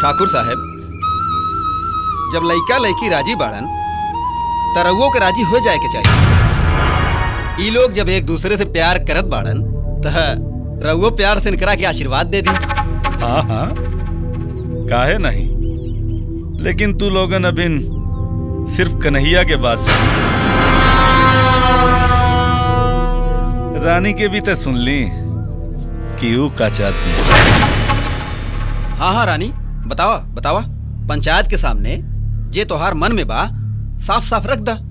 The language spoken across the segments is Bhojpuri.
ठाकुर साहब, जब लइका लइकी राजी बाड़न त रउओ के राजी हो जाए के चाहिए। ई लोग जब एक दूसरे से प्यार करत बाड़न त रउओ प्यार से इनकरा के आशीर्वाद दे दी। हाँ हाँ, काहे नहीं, लेकिन तू लोगन अबिन सिर्फ कन्हैया के बात सुन। रानी के भी तो सुन ली कि ऊ का चाहती। हाँ हाँ रानी, बतावा बतावा। पंचायत के सामने जे तोहार मन में बा साफ साफ रख दा।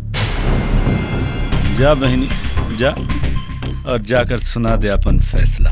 जा बहनी जा, और जाकर सुना दे अपन फैसला।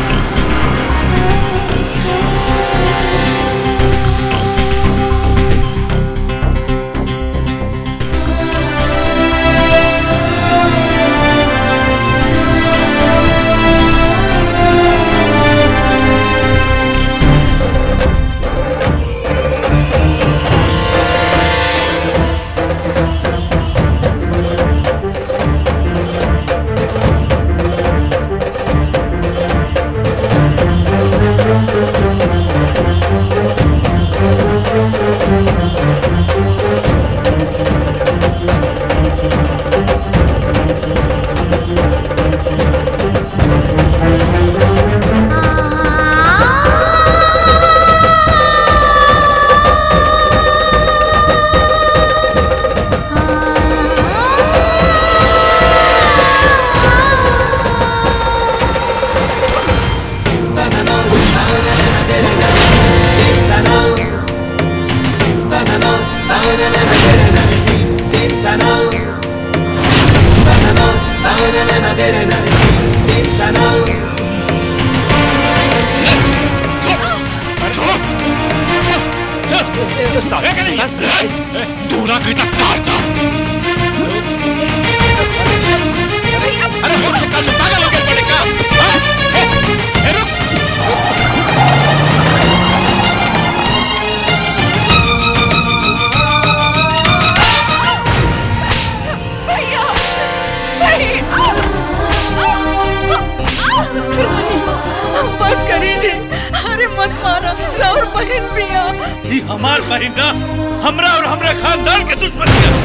हमार बहिन ना हमरा और हमरे खानदान के दुश्मनी है।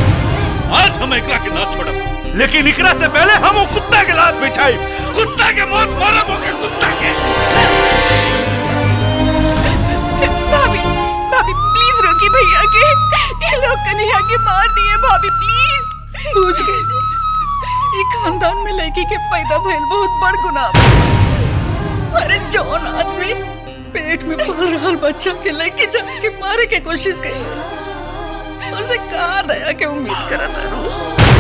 आज हम एकरा के ना छोड़ब, लेकिन एकरा से पहले हम वो कुत्ता के लात बिछाई, कुत्ता के मौत मारब ओके कुत्ता के। भाभी भाभी प्लीज रोकी भैया के, ये लोग कन्हैया के मार दिए। भाभी प्लीज। पूछ गई ये खानदान में लड़की के पैदा भइल बहुत बड़ गुनाह। अरे जौन आदमी पेट में पल रहा बच्चा के लेके जाके मारे के कोशिश करी, उसे का दया के उम्मीद करता रहूं।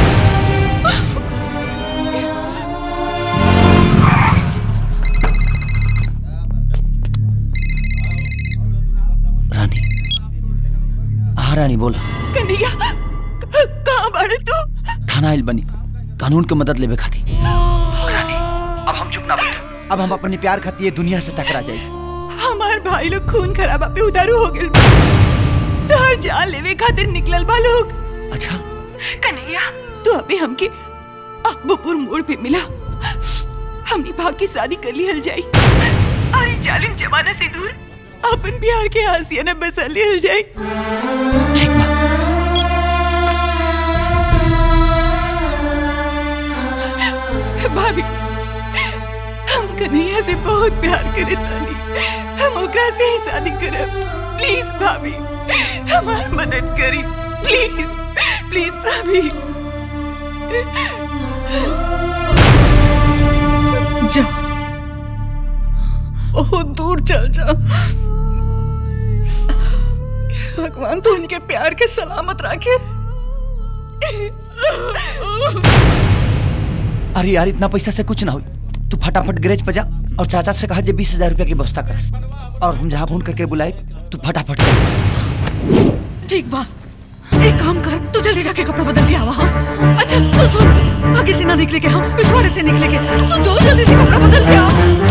रानी, हाँ रानी बोला। कन्हैया कहाँ बाड़े तू? थाना आइल बनी कानून के मदद लेवे खाती। रानी अब हम चुप ना बैठ, अब हम अपने प्यार खाती ये दुनिया से टकरा जाए। हमार भाई लोग खून खराबा पे उतारू हो गए, तोहर जान लेवे खातिर निकलल बा लोग। अच्छा कन्हैया तू अबे हमके अब्बूपुर मोड़ पे मिला, हमनी भाग की शादी कर लिहल जाई और इस जालिम जमाना से दूर अपन प्यार के आसियाना बसा लिहल जाई। ठीक बा। भाभी हम कन्हैया से बहुत प्यार करे तानी, हम ओकरा से ही शादी करब। प्लीज भाभी हमार मदद करी, प्लीज प्लीज भाभी। जा बहुत दूर चल जा, भगवान तो उनके प्यार के सलामत रखे। अरे यार इतना पैसा से कुछ ना हो, तू फटाफट गैरेज पे जा और चाचा से कहा 20,000 रुपया की व्यवस्था करस, और हम जहाँ फोन करके बुलाए तू फटाफट चल। ठीक बा, एक काम कर, तू जल्दी जाके कपड़ा बदल के आवा। हाँ अच्छा तो सुन, आगे से ना निकले के, हाँ पिछवाड़े से निकले के, तू जल्दी से कपड़ा बदल के आ।